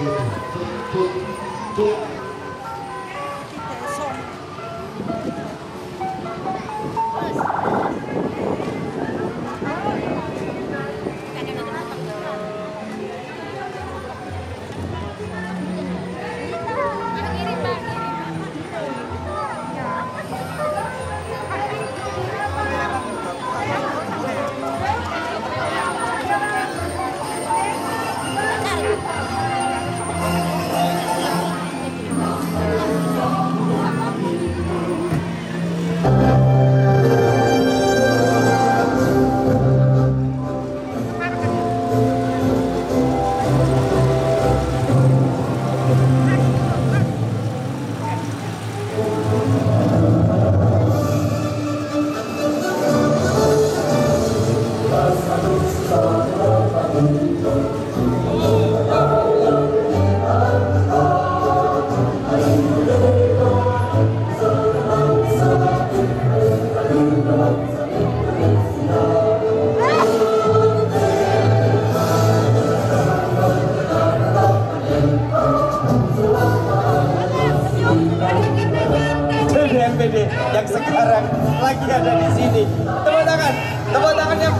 BNPB yang sekarang lagi ada di sini. Tepuk tangan yang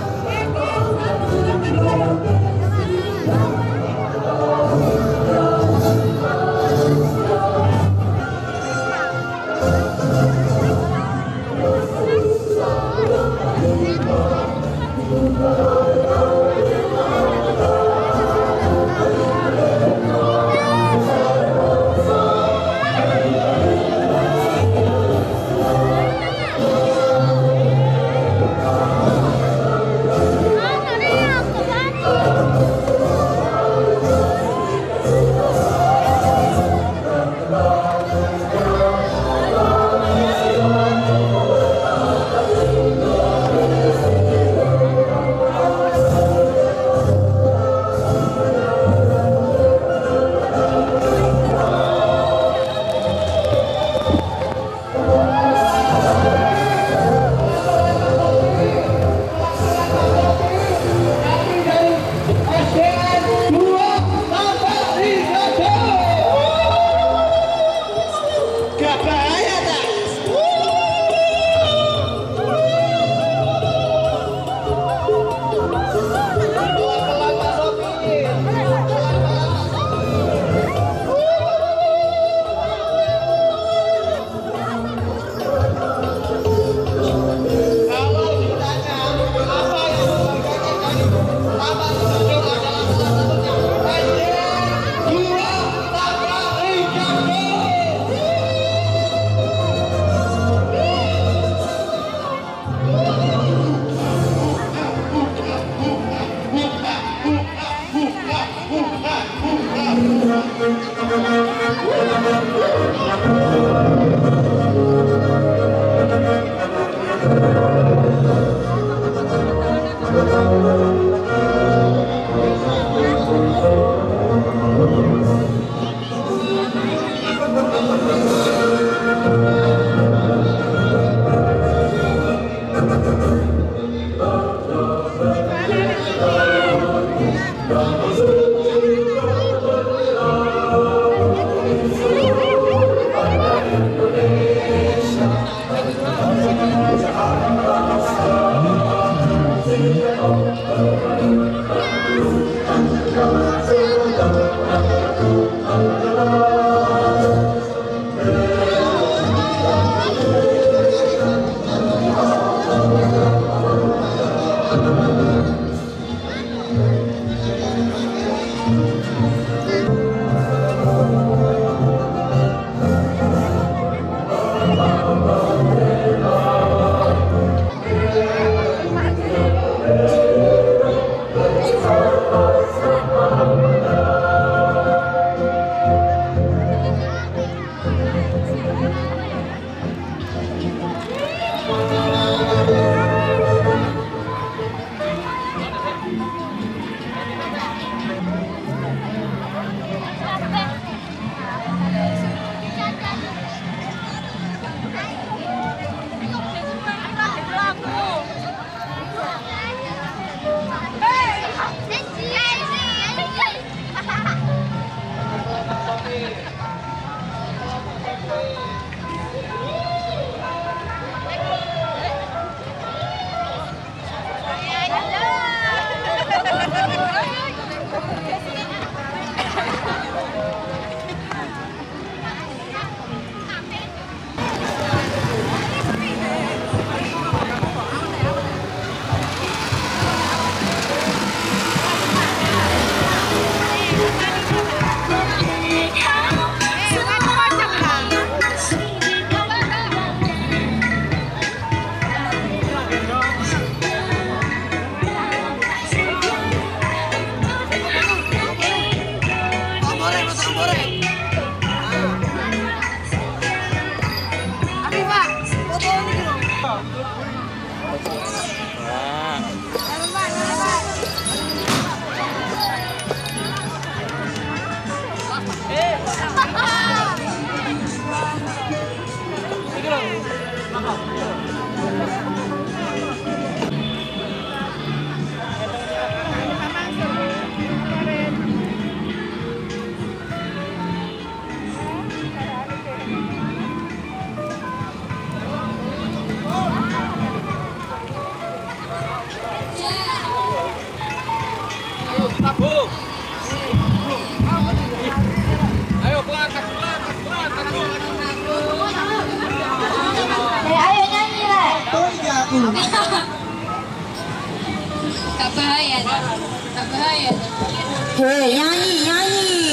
bahaya, tak bahaya. Hei, nyanyi, nyanyi.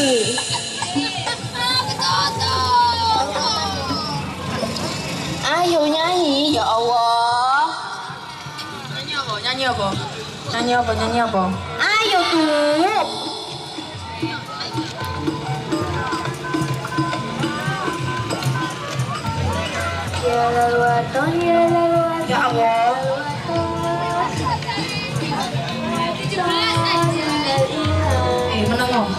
Ayo nyanyi, ya Allah. Nyanyi apa? Nyanyi apa? Nyanyi apa? Nyanyi apa? Ayo tuh. Ya lalu ya lalu ya Allah. Menang dong.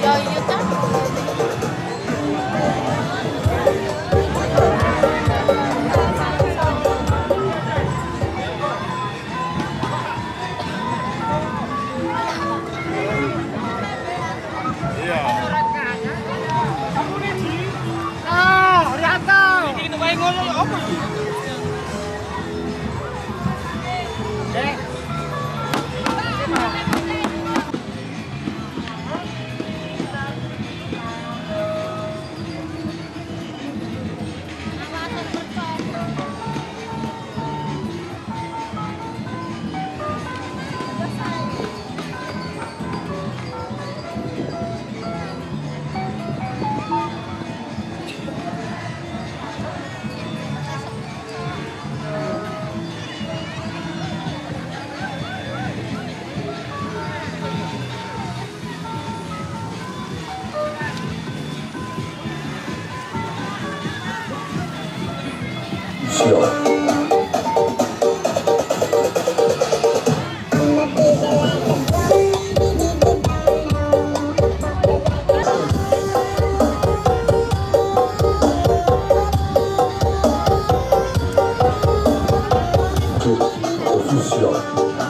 iya kan? Siap. Jeu officiel.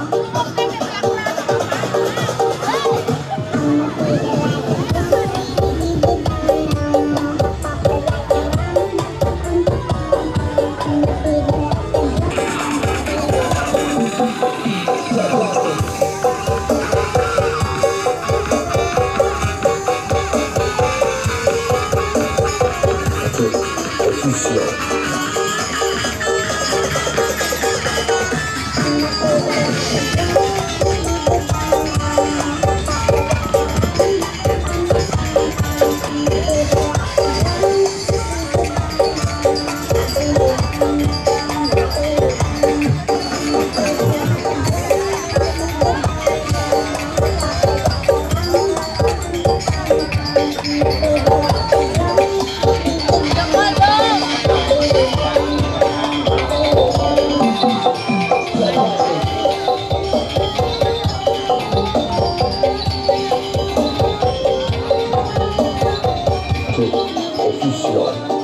Jeu officiel. Jeu officiel.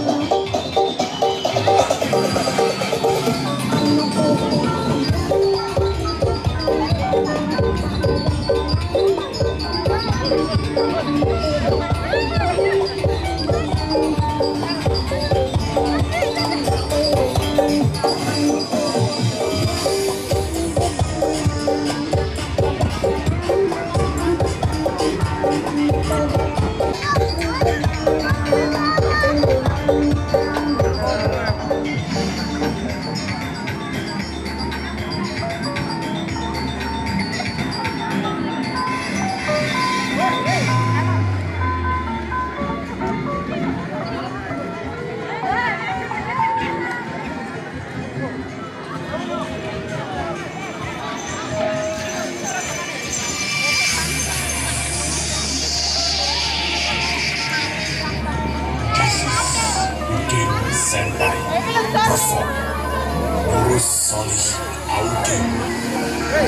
Senpai perform Nurus Solih Audio.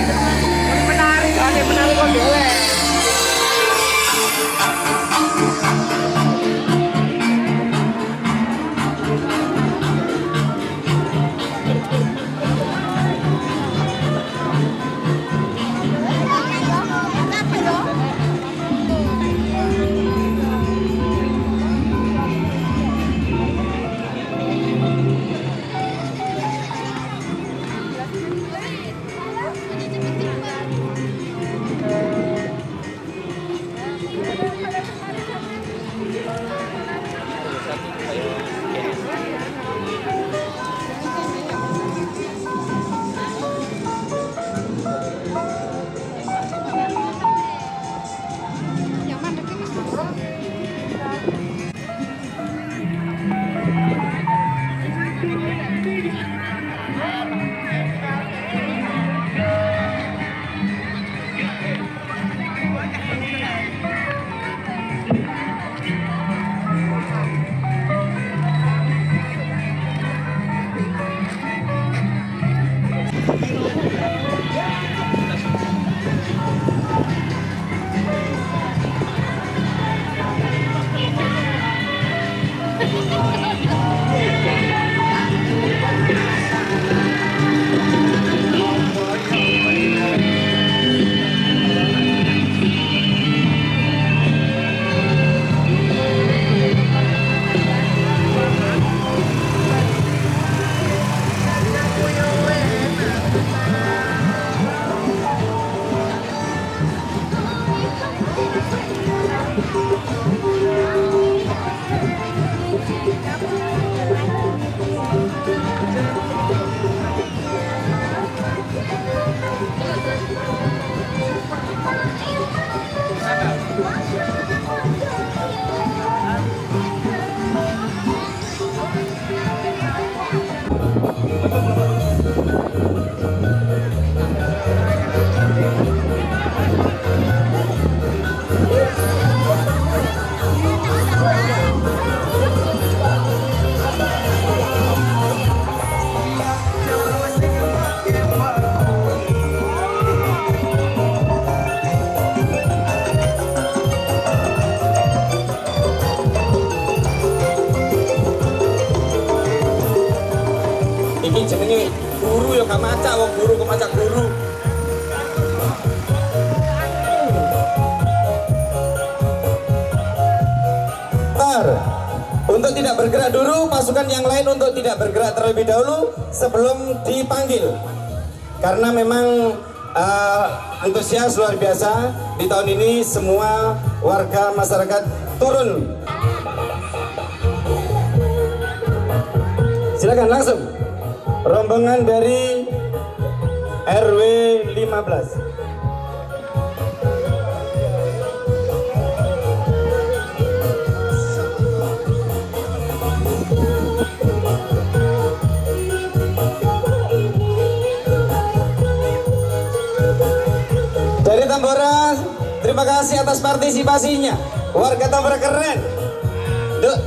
Iki jenenge guru ya gak macak, wong guru kok macak guru. Untuk tidak bergerak dulu, pasukan yang lain untuk tidak bergerak terlebih dahulu sebelum dipanggil. Karena memang antusias luar biasa di tahun ini, semua warga masyarakat turun. Silakan langsung. Rombongan dari RW 15. Dari Tambora, terima kasih atas partisipasinya. Warga Tambora keren. Duh.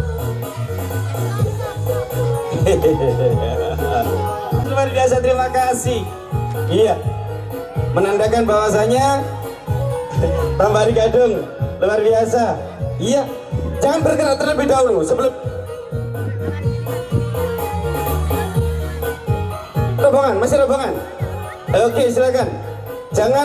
Luar biasa, terima kasih. Iya, menandakan bahwasanya Tambari Gadung luar biasa. Iya, jangan bergerak terlebih dahulu sebelum rombongan, masih rombongan. Oke, silakan. Jangan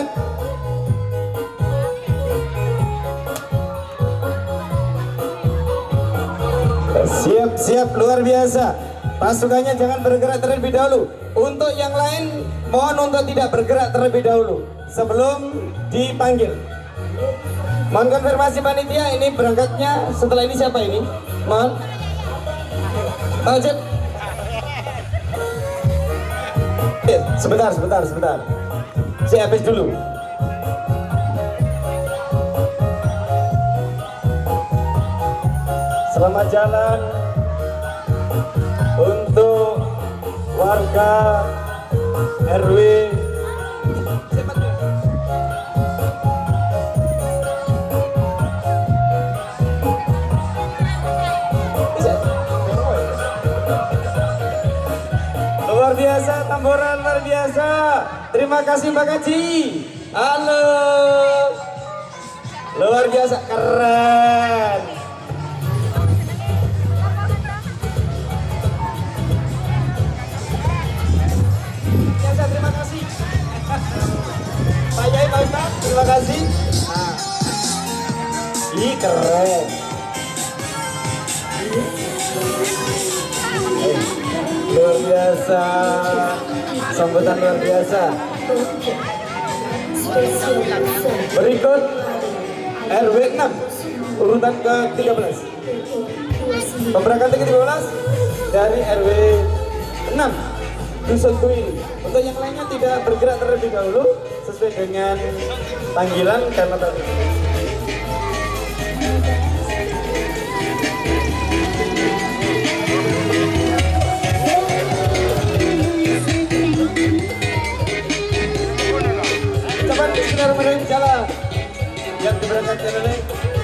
siap, luar biasa. Pasukannya jangan bergerak terlebih dahulu. Untuk yang lain mohon untuk tidak bergerak terlebih dahulu sebelum dipanggil. Mohon konfirmasi panitia, ini berangkatnya setelah ini siapa ini? Mohon Pak Ojek. Sebentar. Saya habis dulu. Selamat jalan untuk warga RW. Luar biasa, Tambora luar biasa. Terima kasih Mbak Kaji. Halo. Luar biasa, keren. Terima kasih. Pak Yai, Pak Ustaz, terima kasih. Nah. Ih, keren. Luar biasa. Sambutan luar biasa. Berikut RW 6 urutan ke-13. Pemberangkatan ke-13 dari RW 6 Dusun Tuin. Untuk yang lainnya tidak bergerak terlebih dahulu sesuai dengan panggilan karena tadi. Cepat bismillahirrahmanirrahim, jalan. Yang diberangkatkan oleh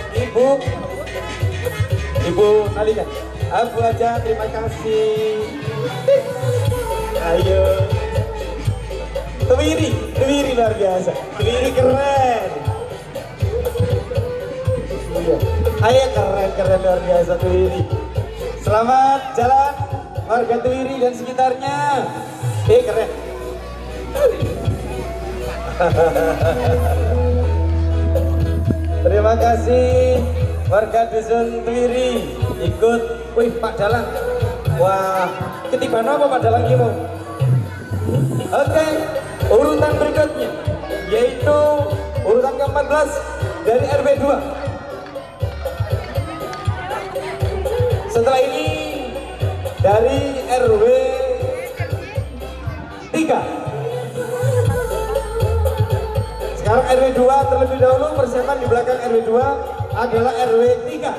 Ibu Nalika. Abu aja, terima kasih. Ayo. Tuwiri luar biasa. Tuwiri keren. Iya. Ayo keren luar biasa Tuwiri. Selamat jalan warga Tuwiri dan sekitarnya. Keren. Terima kasih warga dusun Tuwiri ikut. Wih Pak Dalang. Wah, ketiban apa Pak Dalang Kimo? Oke, urutan berikutnya yaitu urutan ke-14 dari RW 2. RW 3. Sekarang RW 2 terlebih dahulu, persiapan di belakang RW 2 adalah RW 3.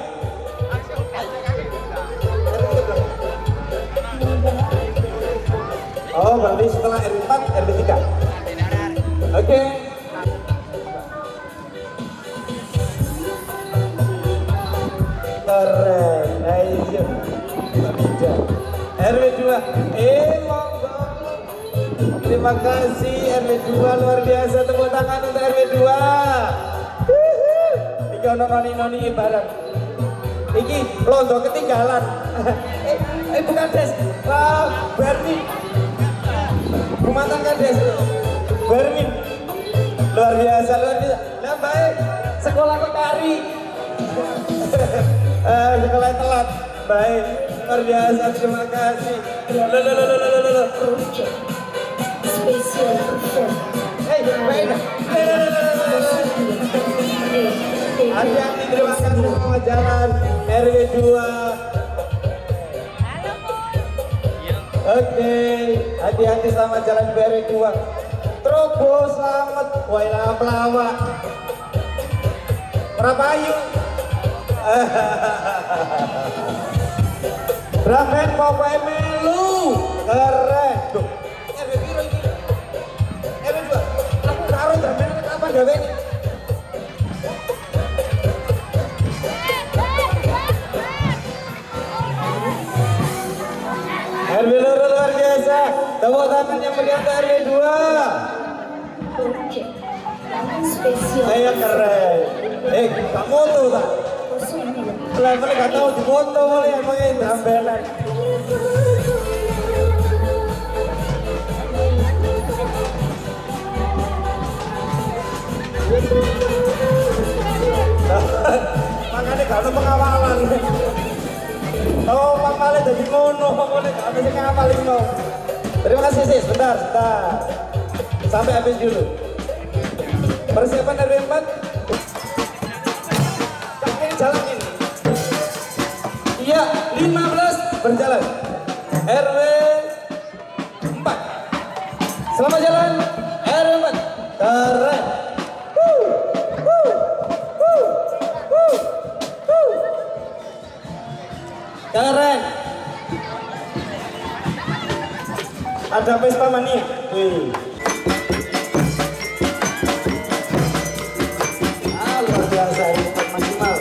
Oh, berarti setelah RW 4, RW 3. Oke. Keren, ayo. RW 2, monggo. Terima kasih RW 2, luar biasa, tepuk tangan untuk RW 2. Iki ono noni bareng. Iki londo ketinggalan. Bukan Des. Wah, Bermin. Mantan Kades. Bermin. Luar biasa, luar biasa. Nah, baik. Sekolah kok kari. Sekolah telat. Baik. Luar biasa, terima kasih. Baik. Hati-hati, terima kasih sama jalan RW 2. Oke, hati-hati sama jalan RW 2. Trobo, selamat. Wailah pelawak. Prapayu. Bramen pokoknya melu. Keren. Duh, RW biru ini. RW 2. Aku taruh Bramen kapan gawe ini? RW luar biasa. Tepuk tangan yang meriah untuk RW 2. Saya keren. Kamu tuh tak? Levelnya gak tahu di foto boleh emangnya dambelan. Makanya gak ada pengawalan. Oh, mamale jadi ngono, boleh gak ada yang ngapalin no. Terima kasih sis, sebentar. Sampai habis dulu. Persiapan RW 4. Kakek jalan ini. Iya, 15 berjalan. RW 4. Selamat jalan RW 4. Keren. Keren. Ada Vespa mania. Wih. Luar biasa, ini maksimal.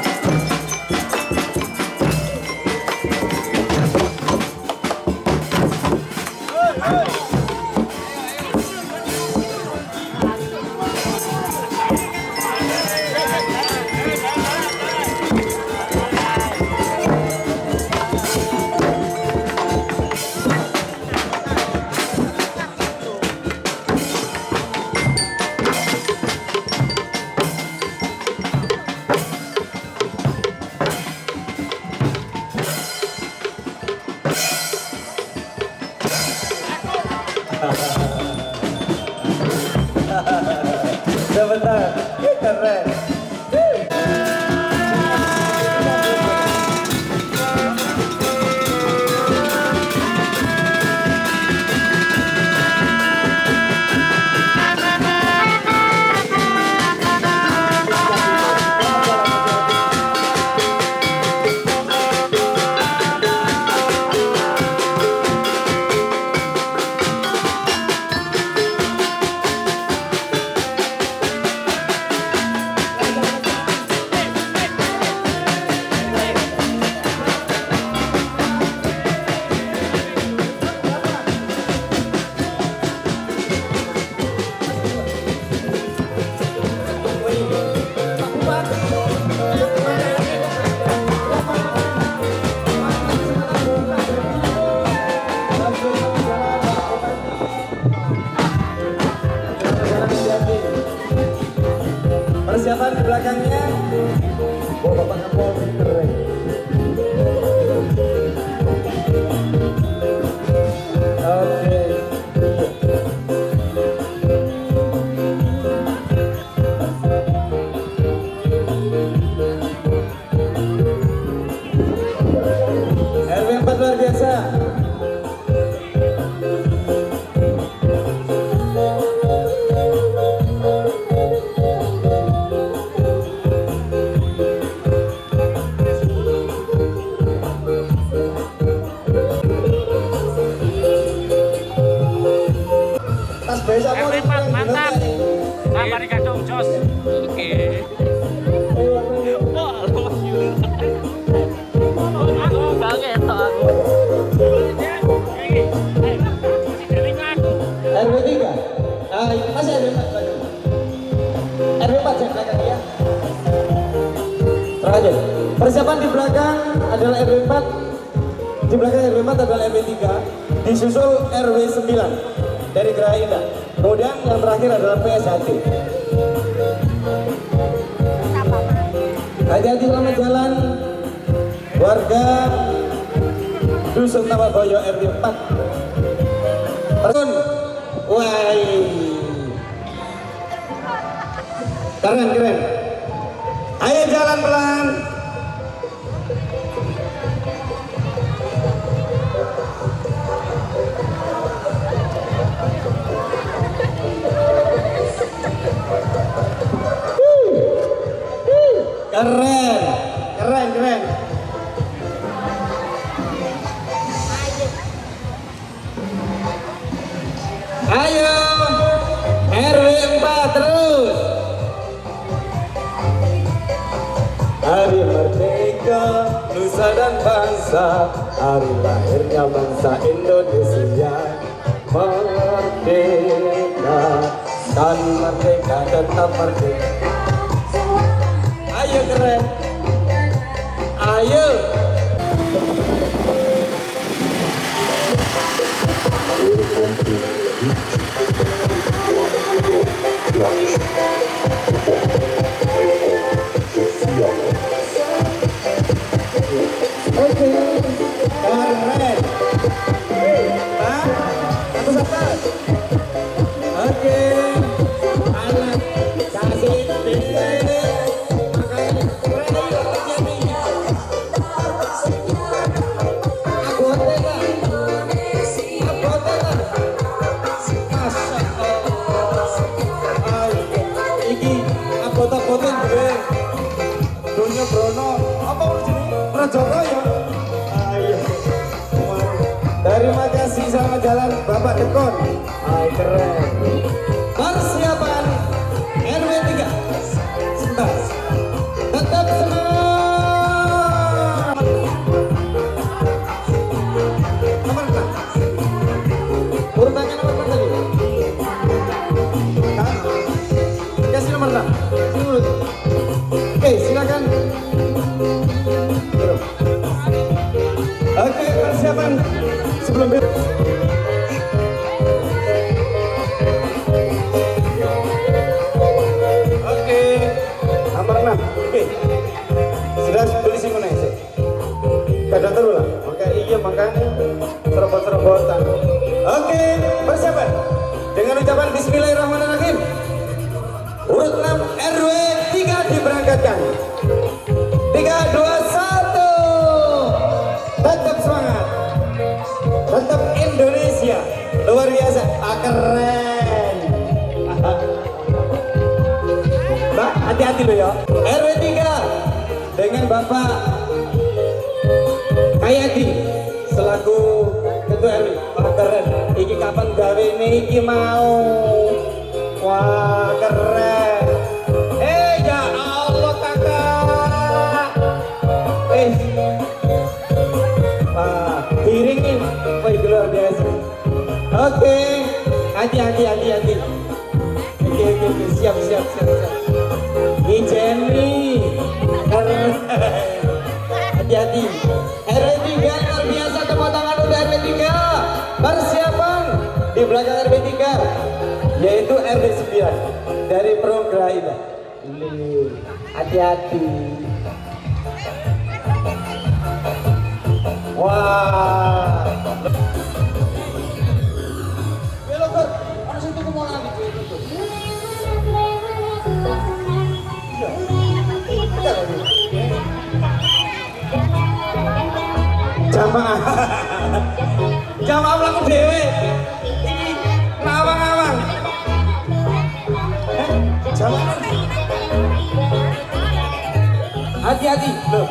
Sebentar, keren. Persiapan di belakangnya. Oh, Bapak Kapolri keren. Oke. RW 4 luar biasa. Oke, persiapan di belakang adalah RW 4. Di belakang RW 4 adalah RW 3, disusul RW 9 dari Geraha Indah. Kemudian yang terakhir adalah PSHT. Hati-hati selamat jalan warga Dusun Tababoyo RW 4. Perun, wah, keren. Ayo jalan pelan. Keren. Ayo, RW 4 terus. Hari merdeka, nusa dan bangsa, hari lahirnya bangsa Indonesia. Merdeka, kan merdeka tetap merdeka. Ayo keren, ayo. Oke, keren. Satu. Oke, anak kasih ini. Terima kasih, selamat jalan Bapak Dekon. Keren. Persiapan RW 3. Sebentar. Tetap semangat. Nomor 4. Urutannya nomor 4 tadi. Kasih nomor 6. Oke, silakan. Oke, persiapan sebelum Oke, nomor 6. Oke, sudah tulis mana sih? Kada terus lah. Oke, iya makanya serobot-serobotan. Oke, persiapan dengan ucapan Bismillahirrahmanirrahim. Urut 6 RW 3 diberangkatkan. 3, 2, 1. Tetap semangat. Tetap Indonesia. Luar biasa. Keren. Mbak, hati-hati lo ya. RW 3 dengan Bapak Kayadi selaku ketua RW. Keren. Iki kapan gawe ini iki mau. Wah, keren. Ya Allah kakak. Wah, piringin. Wah, luar biasa. Oke, hati-hati. Oke, siap. Jenny, keren. Hati-hati. RW 3 luar biasa, tepuk tangan untuk RW 3. Persiapan di belakang RW 3 yaitu RW 9 dari Pro Geraha Indah. Hati-hati. Wah. Belokor, orang situ ke mola gitu. Jamaah mlaku dhewe. Iki ngawang-ngawang. Jamaah. Hati-hati, loh.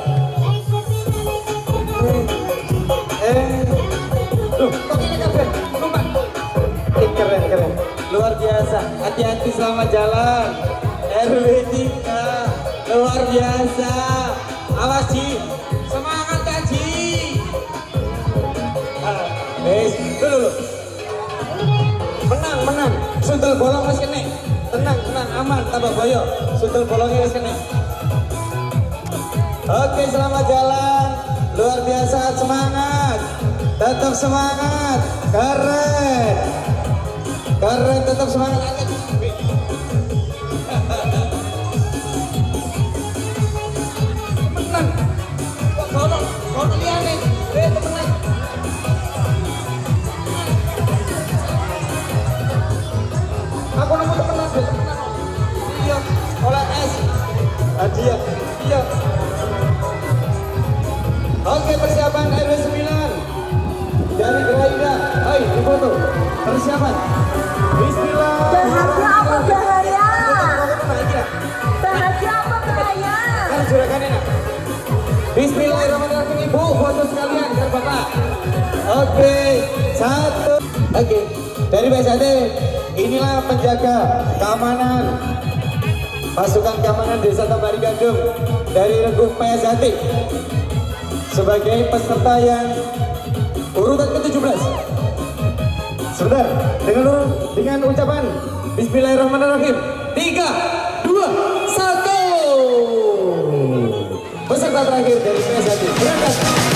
Loh, kok ini kabeh? Numpak. Keren. Luar biasa. Hati-hati, selamat jalan. RW 3. Luar biasa. Awas, Ji. Semangat, Kak Ji. Dulu. Menang. Suntul bolong wis kene. Tenang, aman, tambah boyo. Suntul bolongnya wis kene. Oke, selamat jalan. Luar biasa, semangat. Tetap semangat. Keren. Keren, tetap semangat. Temenan. Kau lihat nih. Temenan. Aku nemu temenan. Iya, oleh es. Hadiah. Iya. Oke, persiapan RW 9 dari Graida. Hai, difoto. Persiapan. Bismillah. Bahagia apa bahaya? Bahagia apa bahaya? Kan juragan enak. Bismillahirrahmanirrahim, Ibu, foto sekalian biar Bapak. Oke, satu. Oke, dari BSAD, inilah penjaga keamanan pasukan keamanan Desa Tambari Gandum dari Regu PSAD sebagai peserta yang urutan ke-17. Sebentar, dengan ucapan Bismillahirrahmanirrahim. 3, 2, 1. Peserta terakhir dari PSAD berangkat.